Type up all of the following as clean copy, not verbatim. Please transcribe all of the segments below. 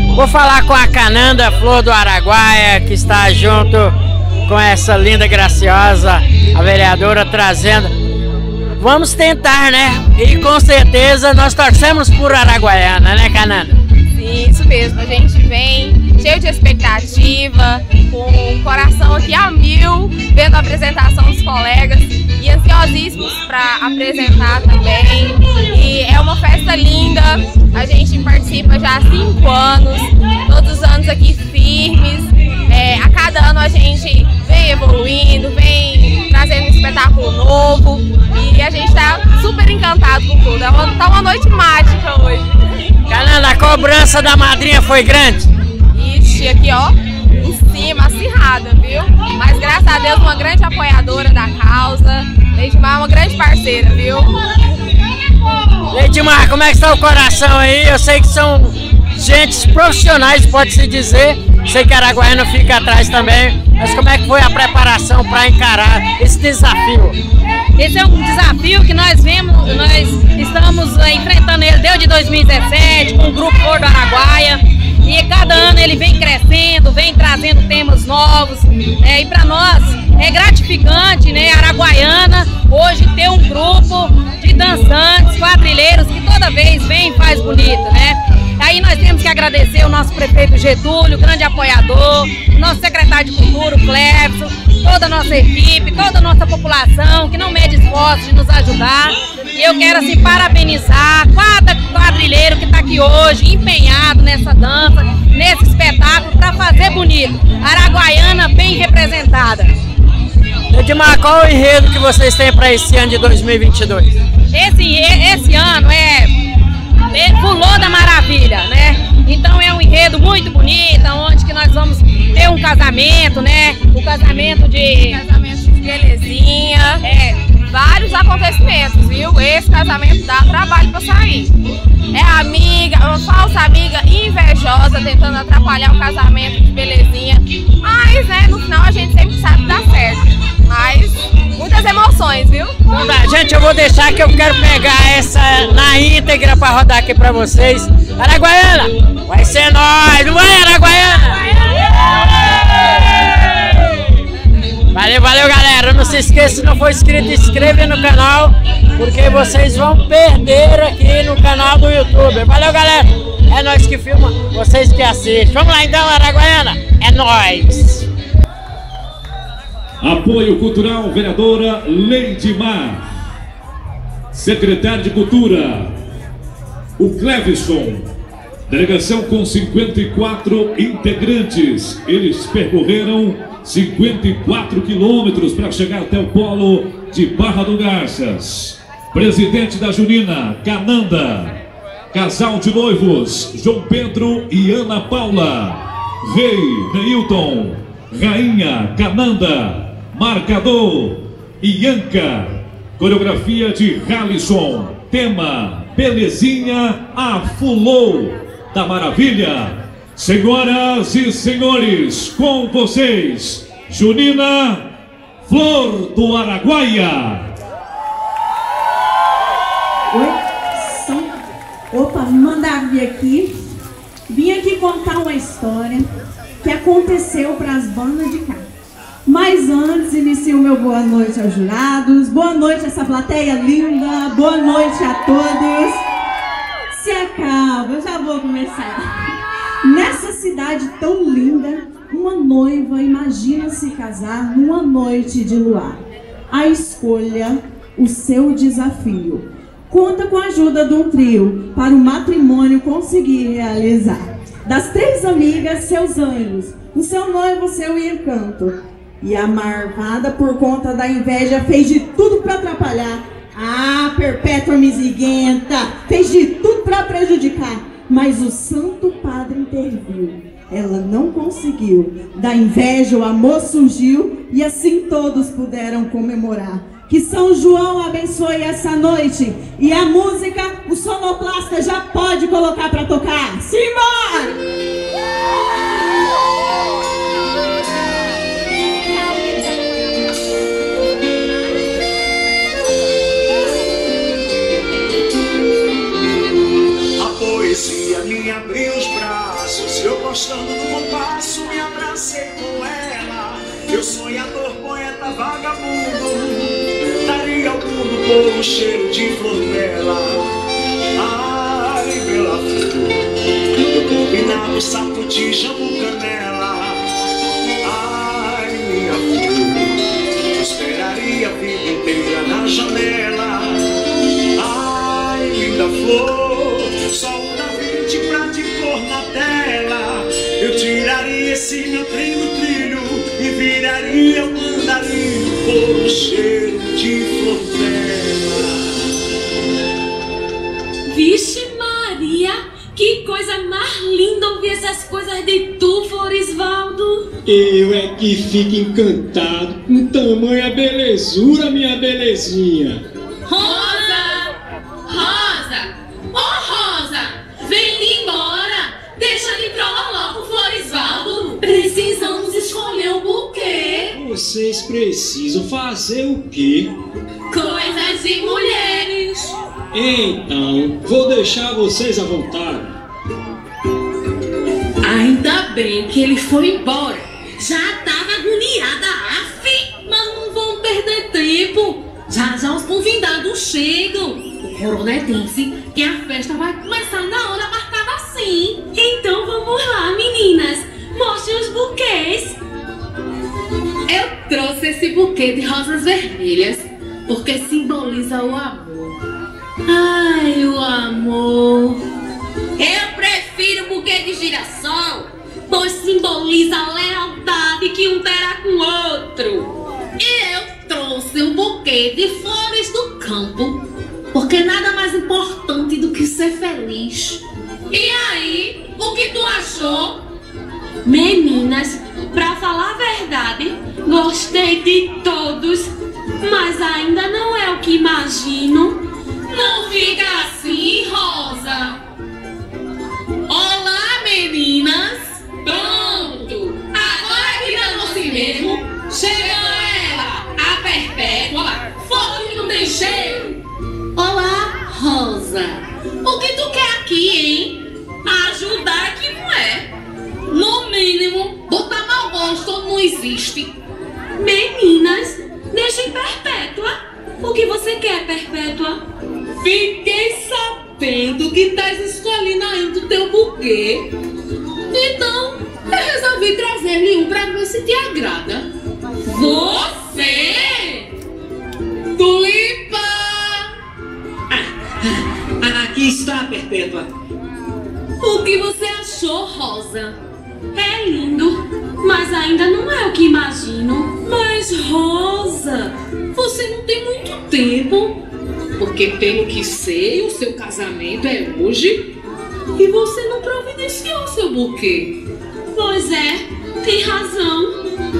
Vou falar com a Cananda Flor do Araguaia, que está junto com essa linda, graciosa, a vereadora trazendo. Vamos tentar, né? E com certeza nós torcemos por Araguaiana, né, Cananda? Sim, isso mesmo. A gente vem cheio de expectativa, com o coração aqui a mil, vendo a apresentação dos colegas e ansiosíssimos para apresentar também. E é uma festa linda, a gente participa já há 5 anos, todos os anos aqui firmes. A cada ano a gente vem evoluindo, vem trazendo um espetáculo novo e a gente está super encantado com tudo. Tá uma noite mágica hoje. Cananda, a cobrança da madrinha foi grande? Ixi, aqui ó, em cima, acirrada, viu? Mas graças a Deus, uma grande apoiadora da causa. Leidmar é uma grande parceira, viu? Leidmar, como é que está o coração aí? Eu sei que são gentes profissionais, pode-se dizer. Sei que Araguaiana fica atrás também. Mas como é que foi a preparação para encarar esse desafio? Esse é um desafio que nós estamos enfrentando ele desde 2017 com o Grupo Flor do Araguaia. E cada ano ele vem crescendo, vem trazendo temas novos. E para nós é gratificante, né, Araguaiana, hoje ter um grupo de dançantes, quadrilheiros que toda vez vem e faz bonito, né? Aí nós temos que agradecer o nosso prefeito Getúlio, grande apoiador, o nosso secretário de Cultura, o Clebson, toda a nossa equipe, toda a nossa população que não mede esforço de nos ajudar. E eu quero assim parabenizar cada quadrilheiro que está aqui hoje, empenhado nessa dança, nesse espetáculo, para fazer bonito. Araguaiana bem representada. Leidmar, qual o enredo que vocês têm para esse ano de 2022? Esse ano Fulô da Maravilha, né? Então é um enredo muito bonito, onde que nós vamos ter um casamento, né? O casamento de belezinha, vários acontecimentos, viu? Esse casamento dá trabalho pra sair. É amiga, uma falsa amiga invejosa tentando atrapalhar o casamento de belezinha. Mas, né, no final a gente sempre sabe que dá certo. Mas muitas emoções, viu? Então tá, gente, eu vou deixar que eu quero pegar essa na íntegra pra rodar aqui pra vocês. Araguaiana, vai ser nóis, não vai, Araguaiana? Valeu, galera. Não se esqueça, se não for inscrito, inscreva no canal, porque vocês vão perder aqui no canal do YouTube. Valeu, galera. É nós que filma, vocês que assistem. Vamos lá então, Araguaiana. É nóis. Apoio Cultural, vereadora Leidmar. Secretário de Cultura, o Clevison. Delegação com 54 integrantes. Eles percorreram 54 quilômetros para chegar até o polo de Barra do Garças. Presidente da Junina, Cananda. Casal de noivos, João Pedro e Ana Paula. Rei, Neilton. Rainha, Cananda. Marcador, Ianca. Coreografia de Halisson. Tema, Belezinha, a Fulô da Maravilha. Senhoras e senhores, com vocês, Junina Flor do Araguaia. Opa, me mandaram vir aqui. Vim aqui contar uma história que aconteceu para as bandas de cá. Mas antes, inicio meu boa noite aos jurados, boa noite a essa plateia linda, boa noite a todos. Se acalma, eu já vou começar. Nessa cidade tão linda, uma noiva imagina se casar numa noite de luar. A escolha, o seu desafio. Conta com a ajuda de um trio para o matrimônio conseguir realizar. Das 3 amigas, seus anjos, o seu noivo, seu encanto. E a marvada, por conta da inveja, fez de tudo para atrapalhar. Ah, perpétua misiguenta, fez de tudo para prejudicar. Mas o Santo Padre interviu. Ela não conseguiu. Da inveja o amor surgiu e assim todos puderam comemorar. Que São João abençoe essa noite. E a música, o sonoplasta já pode colocar para tocar. Simbora! A poesia me abriu os braços Se eu gostando do compasso, me abracei com ela. Eu sonhador, poeta, vagabundo, daria ao mundo por um cheiro de flor dela. Ai, bela flor, eu combinava o sapo de jambu canela. Ai, minha flor, eu esperaria a vida inteira na janela. Ai, linda flor, sol da 20 pra te pôr na tela. Eu tiraria esse meu trem do trilho e viraria um mandarim por um cheiro de flor dela. Vixe Maria, que coisa mais linda ouvir essas coisas de tu, Florisvaldo. Eu é que fico encantado com tamanha belezura, minha belezinha. Rosa! Rosa! Ô Rosa! Vem embora! Deixa de trololó com Florisvaldo! Precisamos escolher um buquê! Vocês precisam fazer o quê? Coisas de mulheres! Então, vou deixar vocês à vontade. Ainda bem que ele foi embora! Já tava agoniada, mas não vão perder tempo! Já os convidados chegam! O coronel disse que a festa vai começar na hora marcada assim! Então vamos lá, meninas! Mostrem os buquês! Eu trouxe esse buquê de rosas vermelhas porque simboliza o amor. Ai, o amor! Eu prefiro o buquê de girassol, pois simboliza a lealdade que um terá com o outro. E eu trouxe um buquê de flores do campo, porque nada mais importante do que ser feliz. E aí, o que tu achou? Meninas, pra falar a verdade, gostei de todos, mas ainda não é o que imagino. Não fica assim, Rosa. Olá, meninas. Pronto. Agora que danou-se mesmo, chegou ela, a Perpétua, fogo que não tem cheiro. Olá, Rosa. O que tu quer aqui, hein? Ajudar que não é. No mínimo, botar mau gosto não existe. Meninas, deixem Perpétua. O que você quer, Perpétua? Fiquei sabendo que estás escolhendo ainda o teu buquê. Então, eu resolvi trazer-lhe um pra ver se te agrada. Você? Tulipa! Aqui está, Perpétua. O que você achou, Rosa? É lindo, mas ainda não é o que imagino. Mas, Rosa, você não tem muito tempo. Porque, pelo que sei, o seu casamento é hoje e você não providenciou seu buquê. Pois é, tem razão.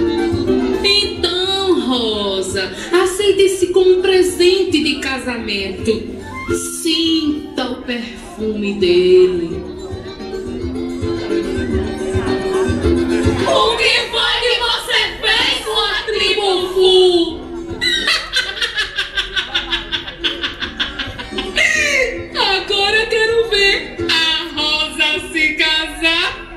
Então, Rosa, aceite esse como um presente de casamento. Sinta o perfume dele. O que foi que você fez, sua tribo? Agora eu quero ver a Rosa se casar.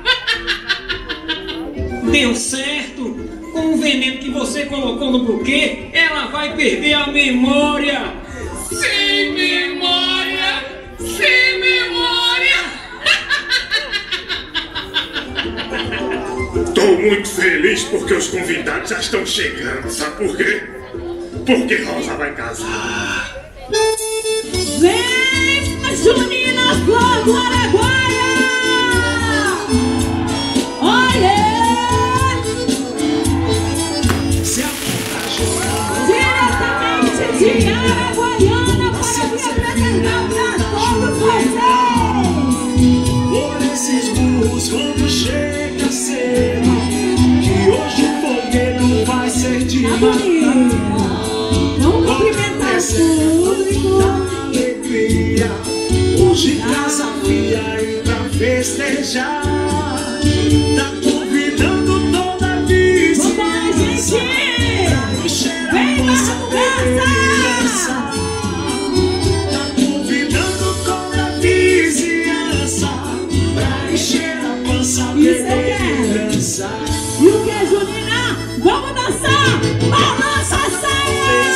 Deu certo. Com o veneno que você colocou no buquê, ela vai perder a memória. Sem memória, sem memória. Tô muito feliz porque os convidados já estão chegando. Sabe por quê? Porque Rosa vai casar. Vem, Junina Flor do Araguaia! Olha! Diretamente de Araguaiana para me apresentar pra todos vocês! Por esses burros quando chega cedo, que hoje o fogueiro vai ser de matar. Vamos cumprimentar o público. Alegria, hoje casa fria e pra festejar. Tá convidando toda a vizinhança. Vambora, gente! Vem, Barra Tá convidando toda a vizinhança pra encher a pança. Isso eu quero. E o que, Junina? Vamos dançar! Balança a saia!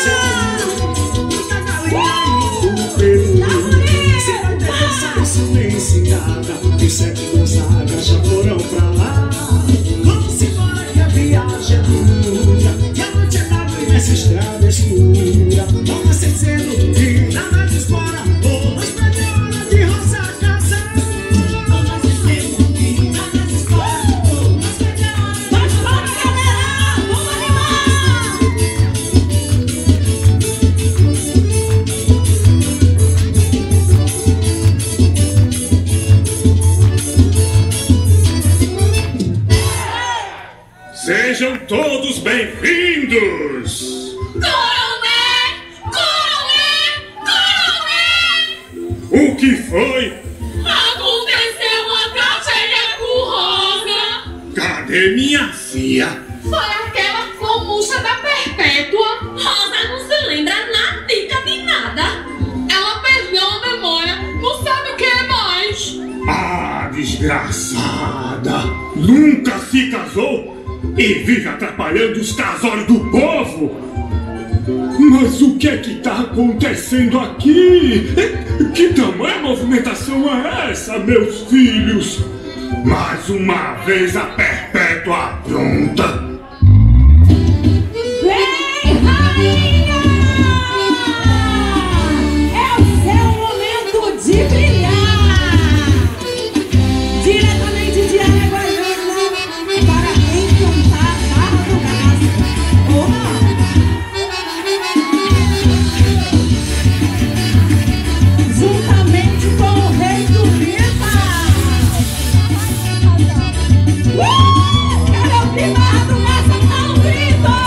Os 7 Gonzaga já foram pra lá. Vamos embora que a viagem é dura e a noite é tarde nessa estrada escura. Vamos acendendo e nada de espora. Vamos pra hora de roça casar. Vamos acendendo e nada de espora. Vamos pra hora. Nós vamos, galera! Vamos animar! Sejam todos bem-vindos! Coronel! Coronel! Coronel! O que foi? Aconteceu uma tragédia com Rosa! Cadê minha filha? Foi aquela fomucha da Perpétua! Rosa não se lembra nada de nada! Ela perdeu a memória, não sabe o que é mais! Ah, desgraçada! Nunca se casou e vive atrapalhando os casórios do povo! Mas o que é que tá acontecendo aqui? Que tamanha movimentação é essa, meus filhos? Mais uma vez a Perpétua apronta! Vem, rainha! É o seu momento de brilhar! Diretamente de Araguaiana, para encantar Barra do Garça. Juntamente com o rei do Lima! Cara, o primo Barra do Garça tá um grito!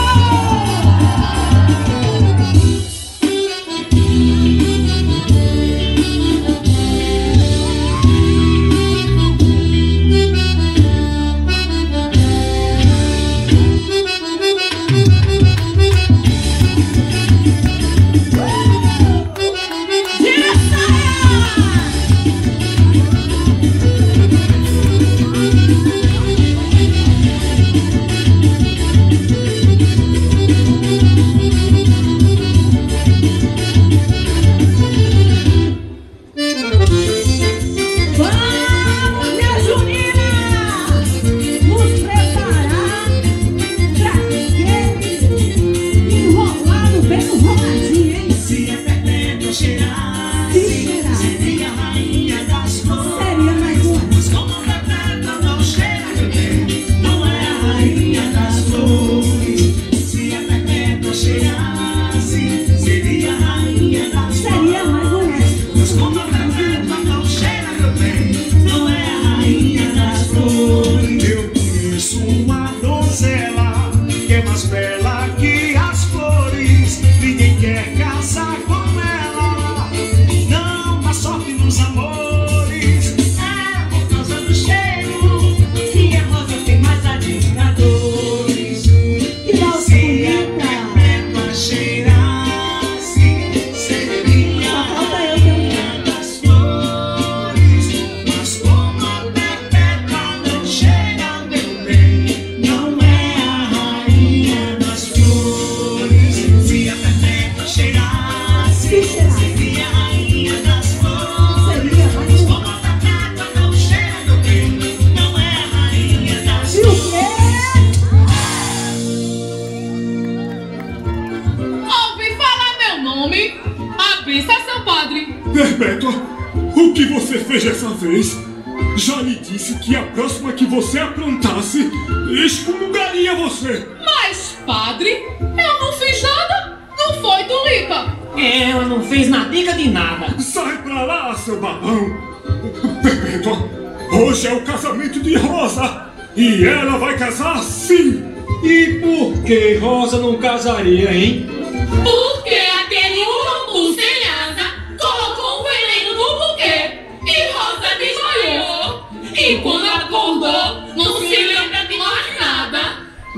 Vamos, minha Junina, nos preparar pra aquele enrolado bem enroladinho, hein? Se é Perpétua cheirar, Se cheirar. seria a rainha das flores. Seria mais uma. Mas como a Perpétua não cheira de bem, não é a rainha das flores. Se a Perpétua cheirasse, seria a rainha das flores. Seria mais uma. Mas como a Perpétua não cheira de bem, não é a rainha das flores. Eu conheço uma donzela que é mais bela que as flores. Ninguém quer casar com ela, não dá sorte nos amores. É por causa do cheiro que a rosa tem mais admiradores. Que voz Se a bonita! Perpétua cheirasse, seria Só a falta eu também. rainha das flores. Mas como a Perpétua não cheira meu bem, não é a rainha das flores. Se a Perpétua cheirasse, Se cheirar. seria a rainha das flores. Seria mais Mas uma. como a Perpétua não cheira meu bem, não é a rainha das E o quê? Ouvi falar meu nome? A benção é seu padre! Perpétua, o que você fez dessa vez? Já lhe disse que a próxima que você aprontasse, excomungaria você! Mas, padre, eu não fiz nada! Não foi, Tulipa? Ela não fez nadica de nada. Sai pra lá, seu babão! Perpétua, hoje é o casamento de Rosa! E ela vai casar sim! E por que Rosa não casaria, hein? Porque aquele urubu sem asa colocou um veneno no buquê e Rosa desmaiou. E quando acordou, não se lembra de mais nada.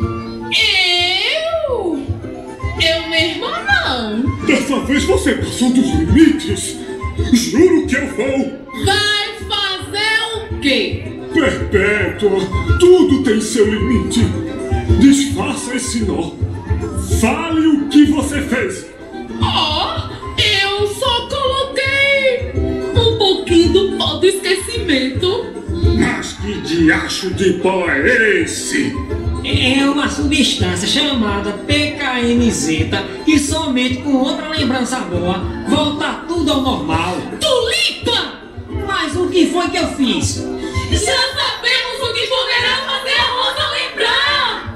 Eu mesma não. Dessa vez você passou dos limites! Juro que eu vou! Vai fazer o quê? Perpétua, tudo tem seu limite. Desfaça esse nó. Fale o que você fez. Eu só coloquei um pouquinho do pó do esquecimento. Mas que diacho de pó é esse? É uma substância chamada PKMZ e somente com outra lembrança boa volta tudo ao normal. Tulipa! Mas o que foi que eu fiz? Já sabemos o que poderá fazer a Rosa lembrar!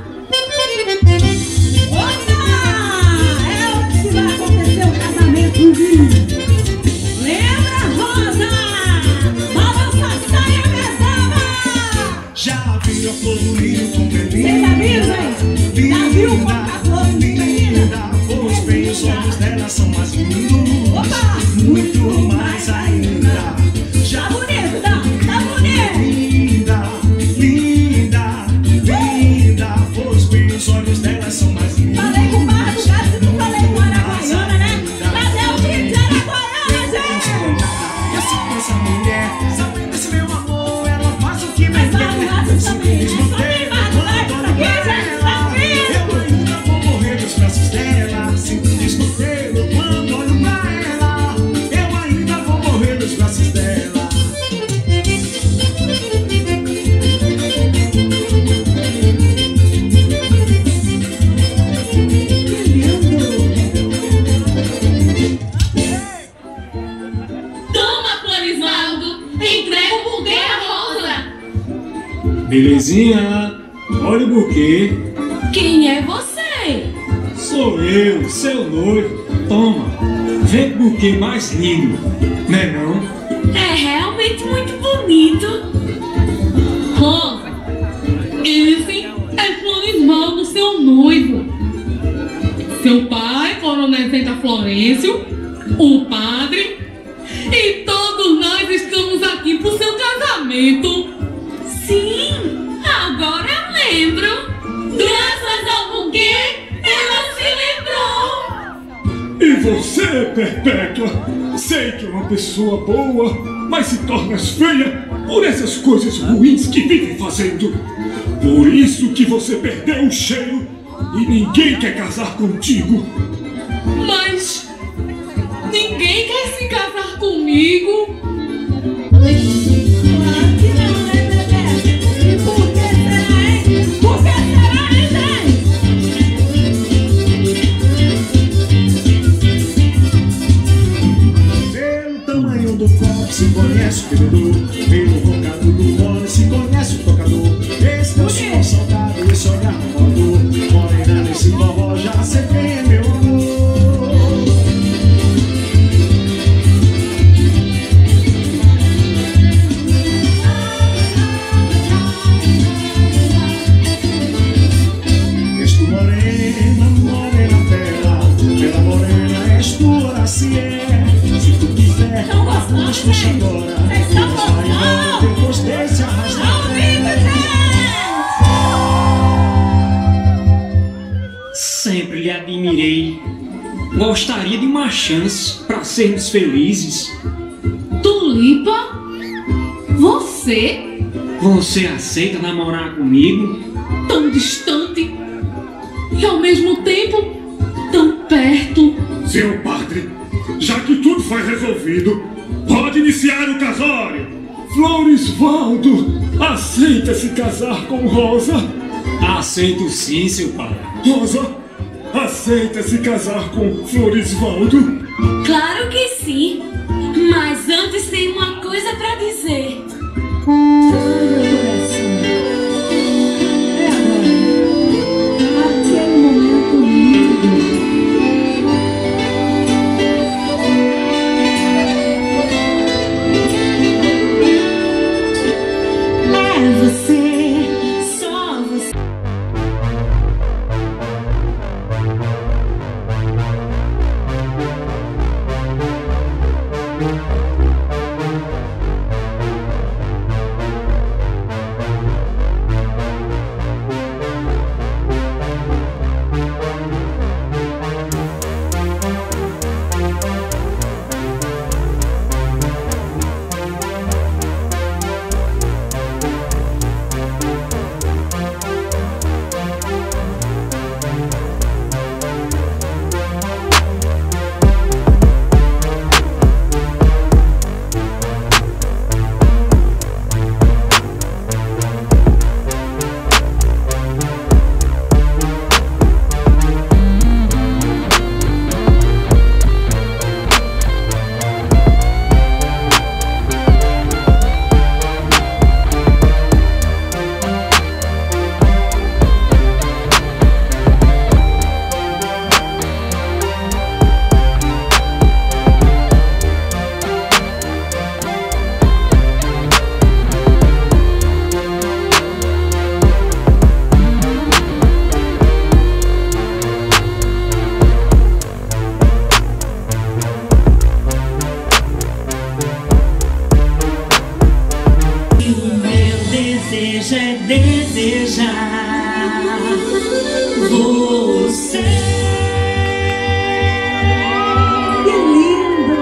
É onde que vai acontecer o casamento. Lembra, Rosa? Balança a saia pesada! Já viu a flor do lírio com Você já viu, gente? Já viu como a flor do linda? Pois bem, os olhos dela são mais lindos. Opa! Muito mais ainda. Tá bonito, tá bonito! Linda, linda, linda. Pois bem, os olhos dela são mais lindos. Falei com o Barra do Gato e não falei com a Araguaiana, né? Cadê o time de Araguaiana, gente? Eu sinto essa mulher, sabendo esse meu amor, ela faz o que me Mas quer. Barra do Gato também, né? Só tem Barra do Gato aqui, gente, tá vendo? Eu ainda vou morrer nos braços dela. Sinto descontrole quando olho pra ela. Eu ainda vou morrer nos braços dela. Toma, Florisvaldo! Entrega o buquê à Rosa! Belezinha, olha o buquê. Quem é você? Sou eu, seu noivo. Toma, vê que buquê mais lindo, né não? É realmente muito bonito. Rosa, esse é Florisvaldo, seu noivo. Seu pai, Coronel Santa Florencio, o padre, e todos nós estamos aqui pro seu casamento. Sim, agora eu lembro. Graças ao buquê, ela se lembrou. E você, Perpétua? Sei que é uma pessoa boa, mas se tornas feia por essas coisas ruins que vive fazendo. Por isso que você perdeu o cheiro e ninguém quer casar contigo. Mas ninguém quer se casar comigo. Claro que não, né, Bebê? E por que será, hein? Por que será, hein, gente? Pelo tamanho do copo se conhece o bebedor. Pelo rocado do fone se conhece o tocador. Esse teu som salgado, esse olhar voador. Morena nesse forró, já sei quem é meu amor. És tu morena, morena bela. Bela morena, és tu Horacié. Se tu quiser, Estão gostando, vamos puxar gente? agora. Vocês estão Vai embora gostando? depois desse arrasta. Ao vivo, gente! Sempre lhe admirei. Gostaria de uma chance para sermos felizes. Tulipa? Você? Você aceita namorar comigo? Tão distante e ao mesmo tempo tão perto. Seu padre, já que tudo foi resolvido, pode iniciar o casório. Florisvaldo, aceita se casar com Rosa? Aceito sim, seu pai. Rosa, aceita se casar com Florisvaldo? Claro que sim. Mas antes tem uma coisa pra dizer. Ai, meu coração. É agora. Aquele momento lindo. É você, só você. desejar você. Que lindo!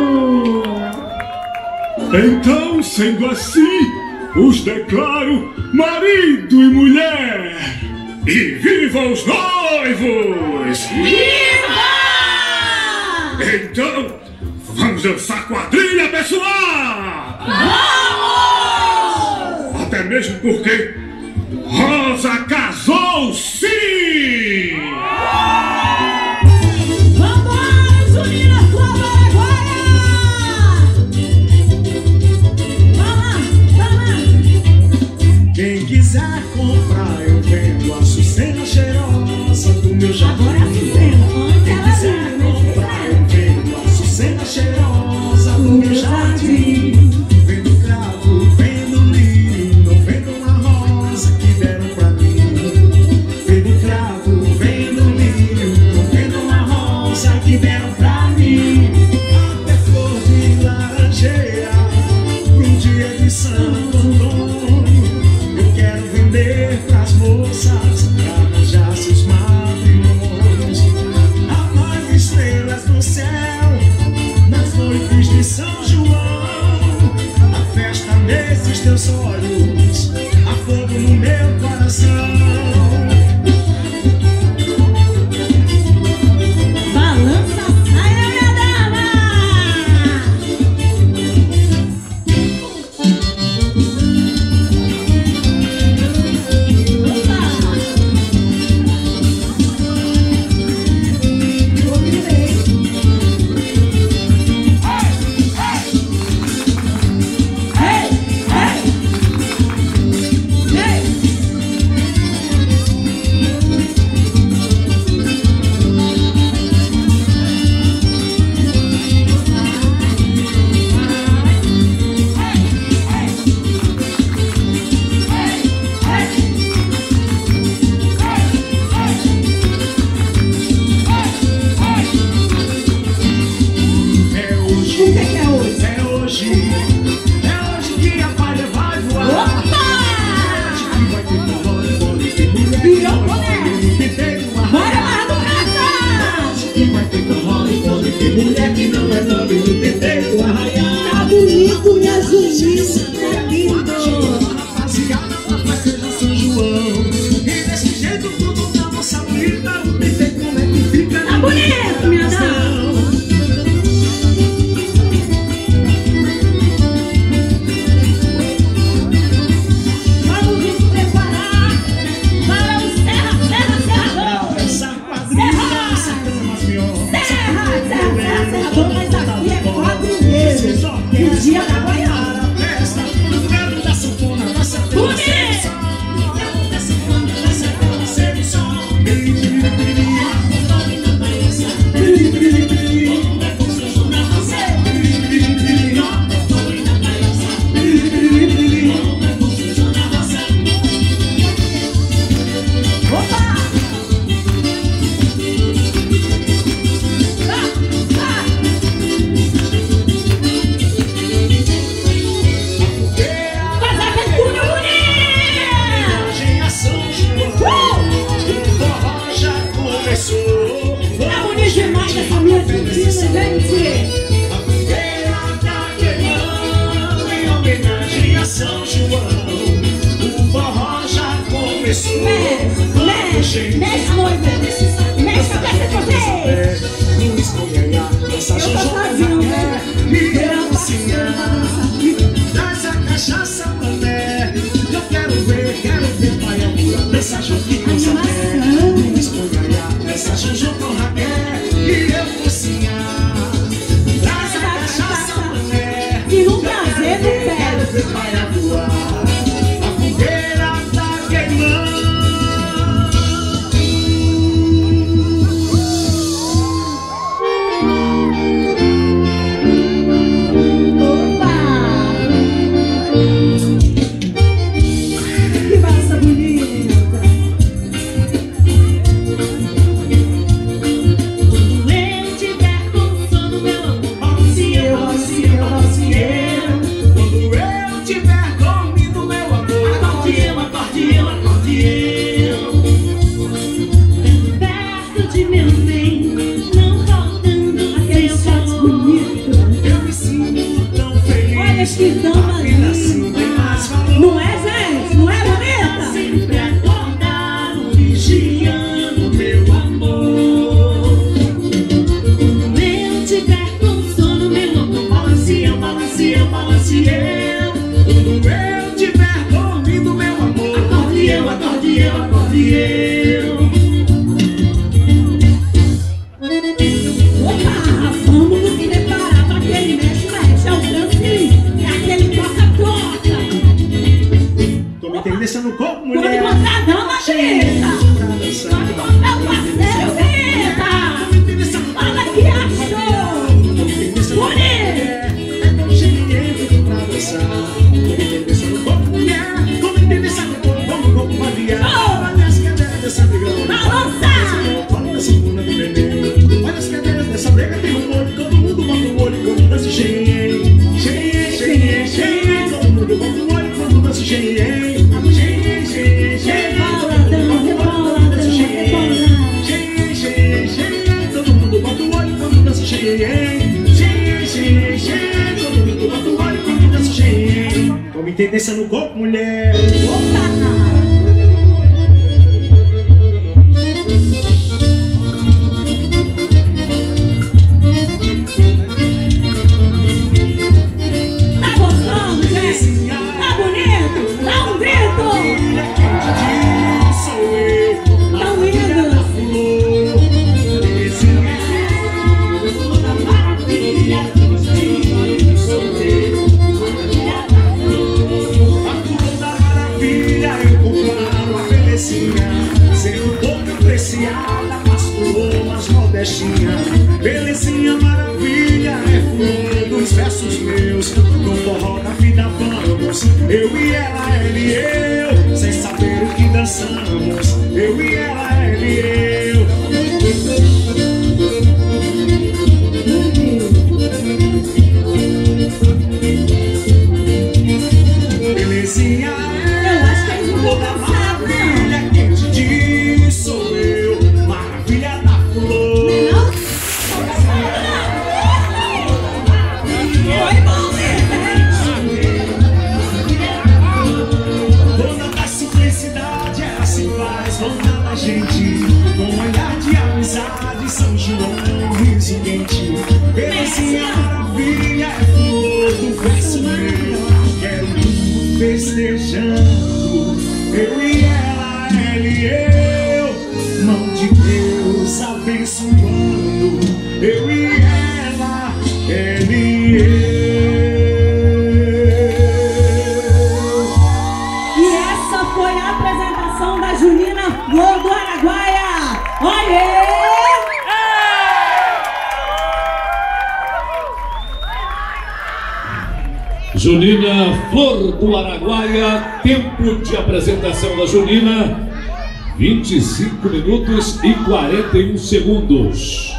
Então, sendo assim, os declaro marido e mulher. E viva os noivos! Viva! Então, vamos dançar quadrilha, pessoal! Vamos! Até mesmo porque Rosa casou sim! Vamos, Juninho, Flor do Araguaia! Vamos! Quem quiser comprar, eu vendo a Açucena cheirosa do meu jardim. Agora é a Açucena, antes Quem ela quiser vinha, comprar, eu vendo a Açucena cheirosa do meu jardim. Vendo cravo, vendo lírio, não vendo uma rosa que deram pra mim. Vendo cravo, vendo lírio, não vendo uma rosa que deram pra mim. Até flor de laranjeira pro dia de Santo Antônio. Eu quero vender pras moças pra arranjar seus matrimônios. Apague estrelas no céu nas noites de São João. A festa nesses teus olhos, a fogo no meu coração. Balança a saia, minha dama! É hoje, O que é hoje? é hoje, é hoje que a palha vai voar. Opa! Que vai ter forró, bole, tem mulher que Virou não boné. tem peito, uma Bora lá do casa! que vai ter forró, bole, tem mulher que não é nobre, não tem peito, arraiar. Tá bonito, minha Juninho, tá lindo! Rapaziada, pra festejar São João. E desse jeito tudo na nossa vida, não tem jeito como é que fica. Tá bonito, minha dama! Vamos nos preparar para o Serra! Essa quadrilha, essa cama, senhor. Serra! Mas aqui é quadrilheiro! O dia da Goiânia! Festa, no meio da sanfona, vai ser Bonito! da sanfona, vai ser o som. Hoje São João, o forró já começou. Tá bonito demais essa minha Juninho, gente! A fogueira tá queimando em homenagem a São João. O forró já começou. Mexe, noiva! Mexe a cabeça de vocês! Não esconha essa Eu tô Jojo sozinho, né? e eu assim, traz a cachaça, mané. Eu quero ver pai amor, dessa Jojo com sapé. Não esconha essa Jojo com raqué e eu cozinhar. Traz a cachaça, mané. E no prazer do pé! Quero ver pai amor. A fogueira tá queimando. mulher. Pode encontrar a dama, querida. Pode encontrar o parceiro, querida. Fala que achou. Bonito. É tão cheio pra dançar. Mulher, como entender sabe como variar. Olha as cadeiras dessa briga. Balança. Olha essa bunda do neném. Olha as cadeiras dessa briga. Tem um olho, todo mundo bota o olho quando dança cheio. Cheio, todo mundo bota o olho quando dança cheio. Rebola, dama, rebola, dama, rebola. Cheio, todo mundo bota o olho quando dança cheio. Cheio, todo mundo bota o olho quando dança cheio. Como entendência no corpo, mulher. Tá gostando, gente? Tá bonito? Dá um grito! Sou eu, Tão lindo! Belezinha maravilha, é flor dos versos meus. No forró da vida vamos, eu e ela, ela e eu, sem saber o que dançamos. Eu e ela, ela e eu. Belezinha Eu acho que eles não vão dançar, não. maravilha, quem te diz sou eu, maravilha da flor. Não? Foi bom, Dona da simplicidade, ela se faz dona da gente. Com um olhar de amizade, São João, riso quente. Belezinha maravilha, é flor do verso meu. Quero tudo festejando, eu e ela e eu. Mão de Deus abençoando, eu e ela e eu. E essa foi a apresentação da Junina Flor do Araguaia. Olha! Junina Flor do Araguaia, tempo de apresentação da Junina, 25 minutos e 41 segundos.